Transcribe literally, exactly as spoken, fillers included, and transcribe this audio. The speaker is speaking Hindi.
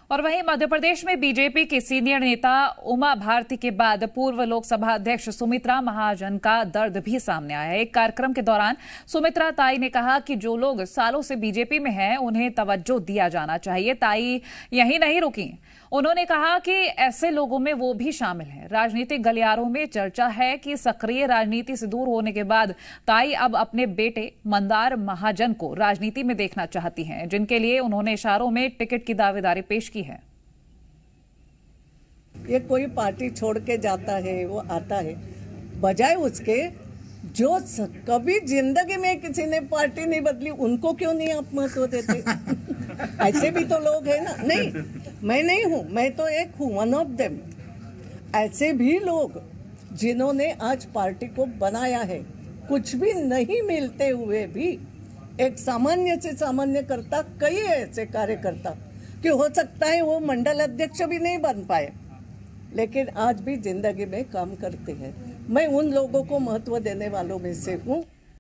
और वहीं मध्य प्रदेश में बीजेपी की सीनियर नेता उमा भारती के बाद पूर्व लोकसभा अध्यक्ष सुमित्रा महाजन का दर्द भी सामने आया। एक कार्यक्रम के दौरान सुमित्रा ताई ने कहा कि जो लोग सालों से बीजेपी में हैं उन्हें तवज्जो दिया जाना चाहिए। ताई यहीं नहीं रुकी, उन्होंने कहा कि ऐसे लोगों में वो भी शामिल हैं। राजनीतिक गलियारों में चर्चा है कि सक्रिय राजनीति से दूर होने के बाद ताई अब अपने बेटे मंदार महाजन को राजनीति में देखना चाहती हैं, जिनके लिए उन्होंने इशारों में टिकट की दावेदारी पेश की है। ये कोई पार्टी छोड़ के जाता है, वो आता है, बजाय उसके जो कभी जिंदगी में किसी ने पार्टी नहीं बदली उनको क्यों नहीं आप महत्व देते? ऐसे भी तो लोग हैं ना। नहीं, मैं नहीं हूँ, मैं तो एक हूँ, वन ऑफ देम। ऐसे भी लोग जिन्होंने आज पार्टी को बनाया है, कुछ भी नहीं मिलते हुए भी एक सामान्य से सामान्य करता, कई ऐसे कार्यकर्ता कि हो सकता है वो मंडल अध्यक्ष भी नहीं बन पाए, लेकिन आज भी जिंदगी में काम करते हैं। मैं उन लोगों को महत्व देने वालों में से हूँ।